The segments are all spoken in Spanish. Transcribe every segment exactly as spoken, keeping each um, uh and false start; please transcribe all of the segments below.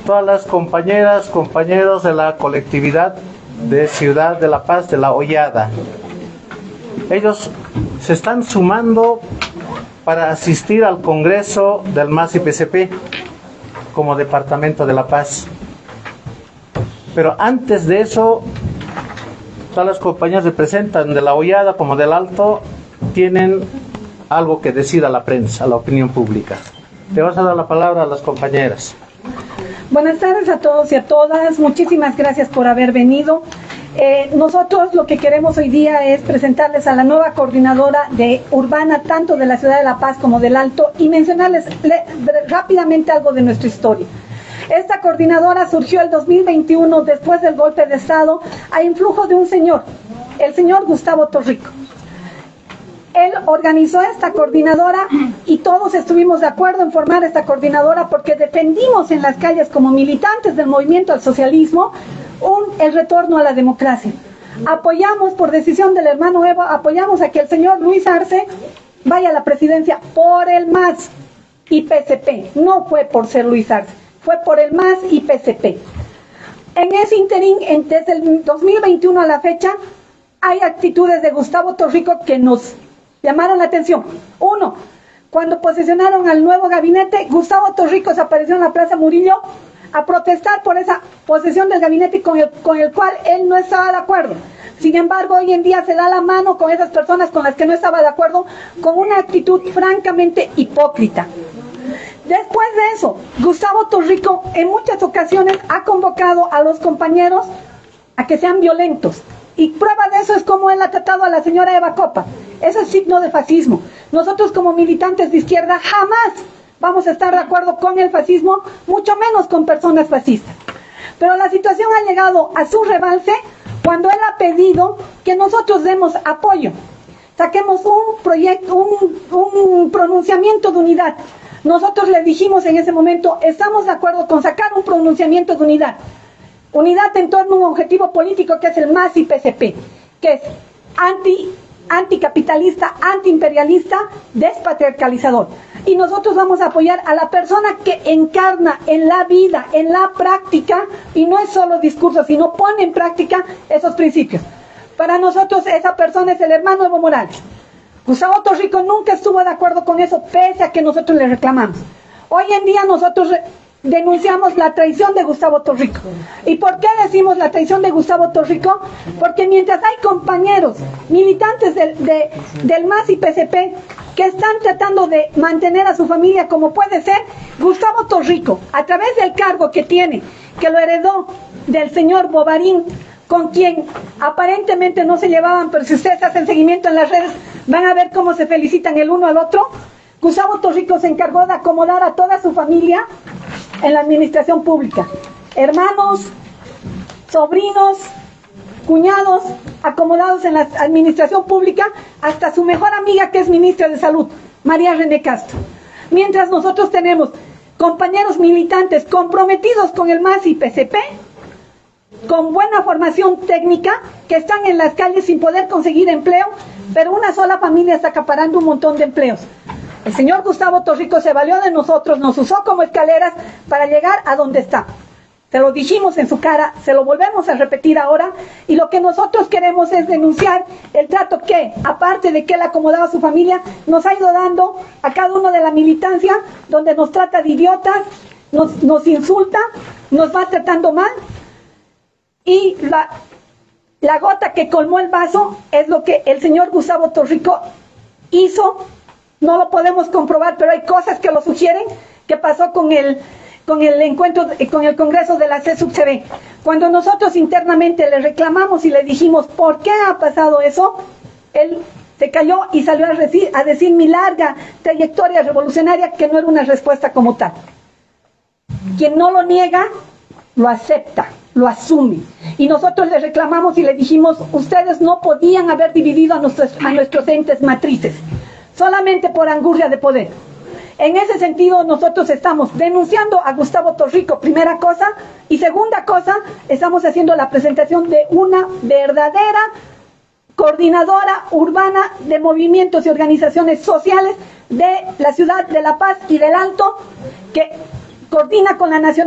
todas las compañeras, compañeros de la colectividad de Ciudad de La Paz, de La Hollada. Ellos se están sumando para asistir al Congreso del M A S y P C P como Departamento de La Paz. Pero antes de eso, todas las compañías representan de La Hollada como del Alto, tienen algo que decir a la prensa, a la opinión pública. Le vas a dar la palabra a las compañeras. Buenas tardes a todos y a todas. Muchísimas gracias por haber venido. Eh, nosotros lo que queremos hoy día es presentarles a la nueva coordinadora de urbana, tanto de la Ciudad de La Paz como del Alto, y mencionarles le, rápidamente algo de nuestra historia. Esta coordinadora surgió el dos mil veintiuno, después del golpe de Estado, a influjo de un señor, el señor Gustavo Torrico. Él organizó esta coordinadora y todos estuvimos de acuerdo en formar esta coordinadora porque defendimos en las calles como militantes del movimiento al socialismo un, el retorno a la democracia. Apoyamos, por decisión del hermano Evo, apoyamos a que el señor Luis Arce vaya a la presidencia por el M A S y P C P. No fue por ser Luis Arce, fue por el M A S y P C P. En ese interín, en, desde el dos mil veintiuno a la fecha, hay actitudes de Gustavo Torrico que nos llamaron la atención. Uno, cuando posesionaron al nuevo gabinete, Gustavo Torrico se apareció en la Plaza Murillo a protestar por esa posesión del gabinete con el, con el cual él no estaba de acuerdo. Sin embargo, hoy en día se da la mano con esas personas con las que no estaba de acuerdo, con una actitud francamente hipócrita. Después de eso, Gustavo Torrico en muchas ocasiones ha convocado a los compañeros a que sean violentos. Y prueba de eso es cómo él ha tratado a la señora Eva Copa. Eso es signo de fascismo. Nosotros como militantes de izquierda jamás vamos a estar de acuerdo con el fascismo, mucho menos con personas fascistas. Pero la situación ha llegado a su rebalse cuando él ha pedido que nosotros demos apoyo. Saquemos un proyecto, un, un pronunciamiento de unidad. Nosotros le dijimos en ese momento, estamos de acuerdo con sacar un pronunciamiento de unidad. Unidad en torno a un objetivo político que es el M A S y P C P, que es anti, anticapitalista, antiimperialista, despatriarcalizador. Y nosotros vamos a apoyar a la persona que encarna en la vida, en la práctica, y no es solo discurso, sino pone en práctica esos principios. Para nosotros esa persona es el hermano Evo Morales. Gustavo Torrico nunca estuvo de acuerdo con eso, pese a que nosotros le reclamamos. Hoy en día nosotros denunciamos la traición de Gustavo Torrico. ¿Y por qué decimos la traición de Gustavo Torrico? Porque mientras hay compañeros militantes de, de, del M A S y P C P que están tratando de mantener a su familia como puede ser, Gustavo Torrico, a través del cargo que tiene, que lo heredó del señor Bovarín, con quien aparentemente no se llevaban, pero si ustedes hacen seguimiento en las redes, van a ver cómo se felicitan el uno al otro. Gustavo Torrico se encargó de acomodar a toda su familia en la administración pública. Hermanos, sobrinos, cuñados, acomodados en la administración pública, hasta su mejor amiga que es ministra de Salud, María René Castro. Mientras nosotros tenemos compañeros militantes comprometidos con el M A S y P C P, con buena formación técnica, que están en las calles sin poder conseguir empleo, pero una sola familia está acaparando un montón de empleos. El señor Gustavo Torrico se valió de nosotros, nos usó como escaleras para llegar a donde está. Se lo dijimos en su cara, se lo volvemos a repetir ahora, y lo que nosotros queremos es denunciar el trato que, aparte de que él acomodaba a su familia, nos ha ido dando a cada uno de la militancia, donde nos trata de idiotas, nos, nos insulta, nos va tratando mal, y la, la gota que colmó el vaso es lo que el señor Gustavo Torrico hizo. No lo podemos comprobar, pero hay cosas que lo sugieren, que pasó con el, con el encuentro, con el Congreso de la C S U C B. Cuando nosotros internamente le reclamamos y le dijimos ¿por qué ha pasado eso?, él se cayó y salió a decir, a decir mi larga trayectoria revolucionaria, que no era una respuesta como tal. Quien no lo niega, lo acepta, lo asume. Y nosotros le reclamamos y le dijimos, ustedes no podían haber dividido a nuestros, a nuestros entes matrices, solamente por angurria de poder. En ese sentido, nosotros estamos denunciando a Gustavo Torrico, primera cosa, y segunda cosa, estamos haciendo la presentación de una verdadera coordinadora urbana de movimientos y organizaciones sociales de la ciudad de La Paz y del Alto, que coordina con la nacional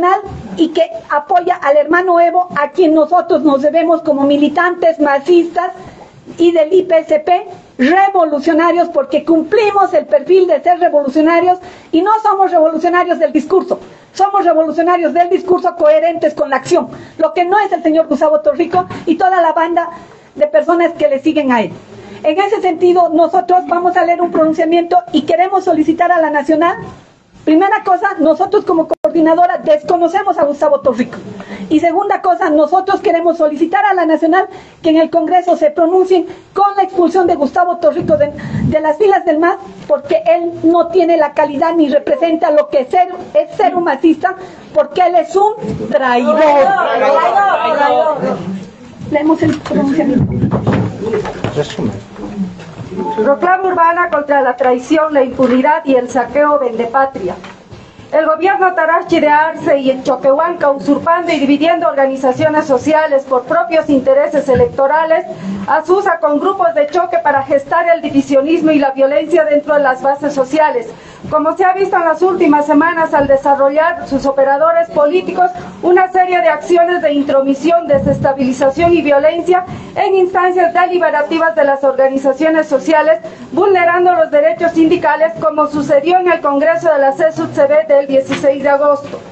y que apoya al hermano Evo, a quien nosotros nos debemos como militantes masistas y del I P S P, revolucionarios, porque cumplimos el perfil de ser revolucionarios y no somos revolucionarios del discurso, somos revolucionarios del discurso coherentes con la acción, lo que no es el señor Gustavo Torrico y toda la banda de personas que le siguen a él. En ese sentido, nosotros vamos a leer un pronunciamiento y queremos solicitar a la Nacional. Primera cosa, nosotros como coordinadora desconocemos a Gustavo Torrico. Y segunda cosa, nosotros queremos solicitar a la Nacional que en el Congreso se pronuncien con la expulsión de Gustavo Torrico de, de las filas del M A S, porque él no tiene la calidad ni representa lo que es ser, es ser un masista, porque él es un traidor. Traidor, traidor. Leemos el pronunciamiento. Resumen. Proclama urbana contra la traición, la impunidad y el saqueo vendepatria. El gobierno Tarachi de Arce y el Choquehuanca, usurpando y dividiendo organizaciones sociales por propios intereses electorales, asusa con grupos de choque para gestar el divisionismo y la violencia dentro de las bases sociales, como se ha visto en las últimas semanas al desarrollar sus operadores políticos una serie de acciones de intromisión, desestabilización y violencia en instancias deliberativas de las organizaciones sociales, vulnerando los derechos sindicales, como sucedió en el Congreso de la C S U C B del dieciséis de agosto.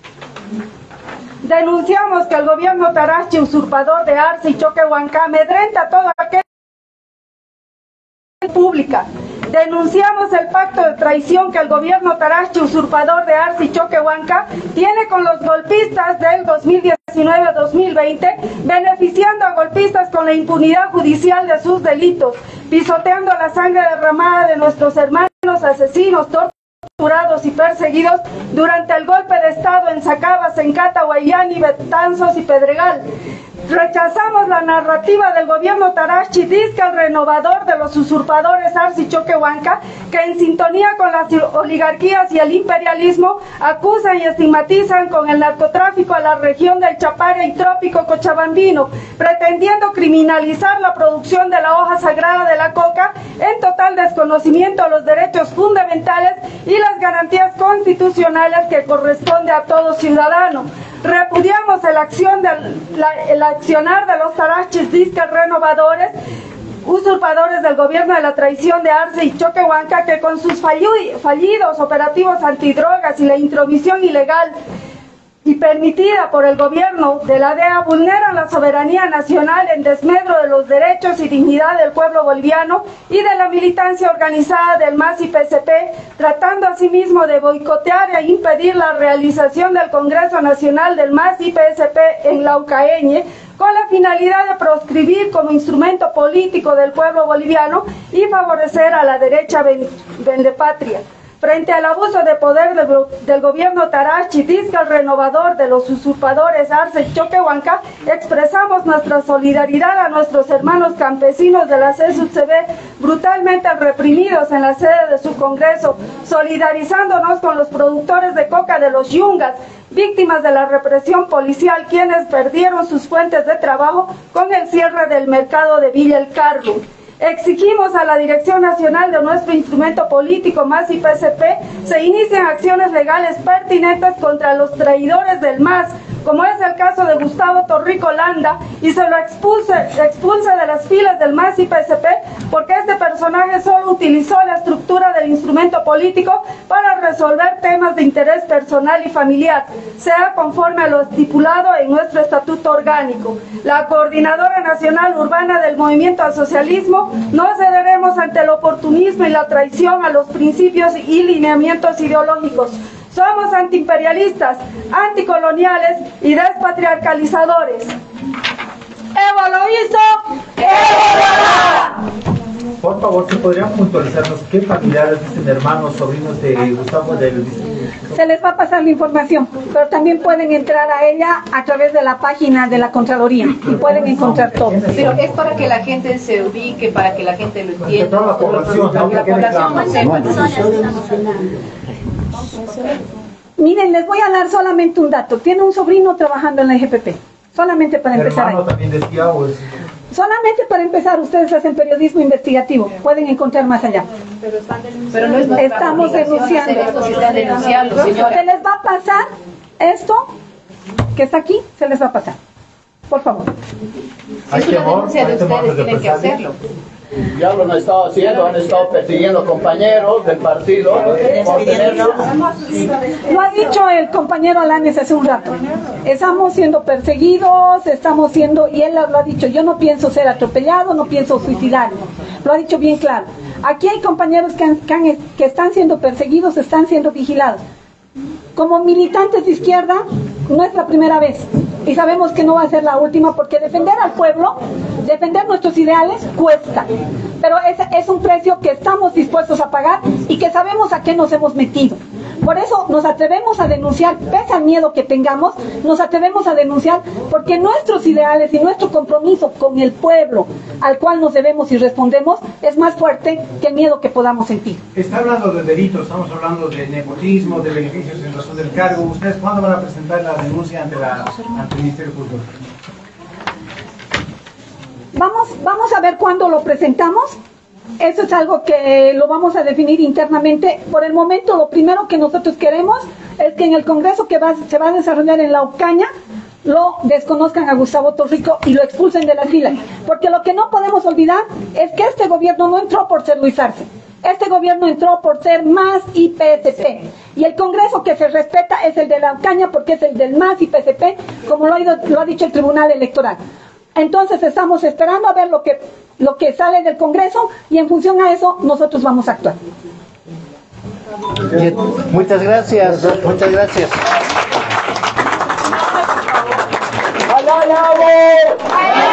Denunciamos que el gobierno Tarachi, usurpador de Arce y Choquehuanca, amedrenta todo aquel pública. Denunciamos el pacto de traición que el gobierno Tarachi, usurpador de Arce y Choquehuanca, tiene con los golpistas del dos mil diecinueve a dos mil veinte, beneficiando a golpistas con la impunidad judicial de sus delitos, pisoteando la sangre derramada de nuestros hermanos asesinos, torturados y perseguidos durante el golpe de Estado en Sacaba, Sencata, Guayani, Betanzos y Pedregal. Rechazamos la narrativa del gobierno Tarachi, disque el renovador de los usurpadores Arce y Choquehuanca, que en sintonía con las oligarquías y el imperialismo acusan y estigmatizan con el narcotráfico a la región del Chapare y Trópico Cochabambino, pretendiendo criminalizar la producción de la hoja sagrada de la coca, en total desconocimiento de los derechos fundamentales y las garantías constitucionales que corresponde a todo ciudadano. Repudiamos el, acción del, la, el accionar de los tarachis disque renovadores, usurpadores del gobierno de la traición de Arce y Choquehuanca, que con sus fallidos operativos antidrogas y la intromisión ilegal y permitida por el gobierno de la D E A vulneran la soberanía nacional en desmedro de los derechos y dignidad del pueblo boliviano y de la militancia organizada del M A S y P S P, tratando asimismo de boicotear e impedir la realización del Congreso Nacional del M A S y P S P en Laucaeñe, con la finalidad de proscribir como instrumento político del pueblo boliviano y favorecer a la derecha vendepatria. Frente al abuso de poder del, del gobierno Tarachi, disque el renovador de los usurpadores Arce y Choquehuanca, expresamos nuestra solidaridad a nuestros hermanos campesinos de la C S U C B brutalmente reprimidos en la sede de su congreso, solidarizándonos con los productores de coca de los Yungas, víctimas de la represión policial, quienes perdieron sus fuentes de trabajo con el cierre del mercado de Villa El Carmen. Exigimos a la Dirección Nacional de nuestro instrumento político M A S y P S P se inicien acciones legales pertinentes contra los traidores del M A S, como es el caso de Gustavo Torrico Landa, y se lo expulse, expulse de las filas del M A S y P S P, porque este personaje solo utilizó la estructura del instrumento político para resolver temas de interés personal y familiar, sea conforme a lo estipulado en nuestro estatuto orgánico. La Coordinadora Nacional Urbana del Movimiento al Socialismo no cederemos ante el oportunismo y la traición a los principios y lineamientos ideológicos. Somos antiimperialistas, anticoloniales y despatriarcalizadores. ¡Evo lo hizo! ¡Evo lo hará! Por favor, ¿se podrían puntualizarnos qué familiares dicen hermanos, sobrinos de Gustavo del distrito? Se les va a pasar la información, pero también pueden entrar a ella a través de la página de la Contraloría y pueden encontrar todo. Pero es para que la gente se ubique, para que la gente lo entienda. Toda la población, ¿no? La población no sepa. Miren, les voy a dar solamente un dato. Tiene un sobrino trabajando en la G P P. Solamente para empezar ahí. También decía, o es... Solamente para empezar, ustedes hacen periodismo investigativo. Pueden encontrar más allá. Pero, están Pero no es Estamos denunciando. Esto se está denunciando, señora. Se les va a pasar esto que está aquí, se les va a pasar. Por favor. Es una denuncia de ustedes, tienen que hacerlo. Ya lo han estado haciendo, han estado persiguiendo compañeros del partido. Lo ha dicho el compañero Alanes hace un rato. Estamos siendo perseguidos, estamos siendo, y él lo ha dicho, yo no pienso ser atropellado, no pienso suicidarme. Lo ha dicho bien claro. Aquí hay compañeros que, han, que, han, que están siendo perseguidos, están siendo vigilados. Como militantes de izquierda, no es la primera vez. Y sabemos que no va a ser la última, porque defender al pueblo, defender nuestros ideales, cuesta. Pero es, es un precio que estamos dispuestos a pagar y que sabemos a qué nos hemos metido. Por eso nos atrevemos a denunciar, pese al miedo que tengamos, nos atrevemos a denunciar, porque nuestros ideales y nuestro compromiso con el pueblo al cual nos debemos y respondemos es más fuerte que el miedo que podamos sentir. Está hablando de delitos, estamos hablando de nepotismo, de beneficios en razón del cargo. ¿Ustedes cuándo van a presentar la denuncia ante, la, ante el Ministerio Público? Vamos, vamos a ver cuándo lo presentamos. Eso es algo que lo vamos a definir internamente. Por el momento, lo primero que nosotros queremos es que en el Congreso que va, se va a desarrollar en La Ocaña, lo desconozcan a Gustavo Torrico y lo expulsen de las filas. Porque lo que no podemos olvidar es que este gobierno no entró por ser Luis Arce. Este gobierno entró por ser M A S y P S P. Y el Congreso que se respeta es el de La Ocaña, porque es el del M A S y P S P, como lo ha, ido, lo ha dicho el Tribunal Electoral. Entonces estamos esperando a ver lo que, lo que sale del Congreso, y en función a eso nosotros vamos a actuar. Bien, muchas gracias, muchas gracias. ¡Allá,